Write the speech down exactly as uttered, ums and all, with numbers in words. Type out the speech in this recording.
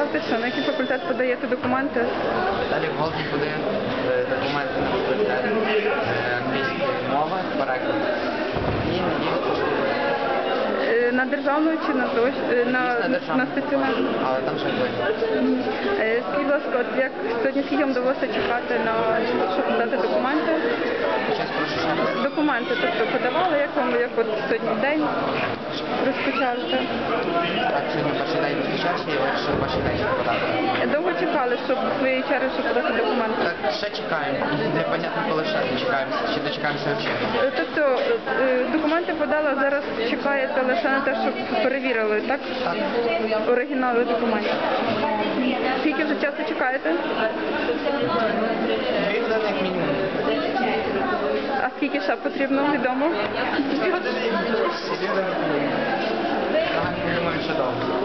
бухгалтерша. На який факультет подаєте документи? Далі в Голден подаю документи на факультет е, англійської мови, переклад. І надіюсь поступити. Е, На державну чи на зош... е, на, На державну. на спеціальну? Але там ще близько. Е, Скажіть, будь ласка, от як сьогодні скільки вам довелося чекати на щоб подати документи? Щас прошу ще раз. Документи, тобто подавали, як вам, як от сьогодні день розпочався? Так, сьогодні перший день розпочався і вирішив перший день подати. Довго чекали, щоб своєї черги, щоб подати документи? Так, ще чекаємо. Непонятно, коли ще чекаємося, чи дочекаємося взагалі. Е, Тобто е, документи подали, а зараз чекаєте лише на те, щоб перевірили, так? Так. Оригінали документів. Скільки вже часу чекаєте? Дві години як мінімум. А скільки ще потрібно, відомо? Дві години як мінімум. Дві години як мінімум. Ага, не думаю, що довго.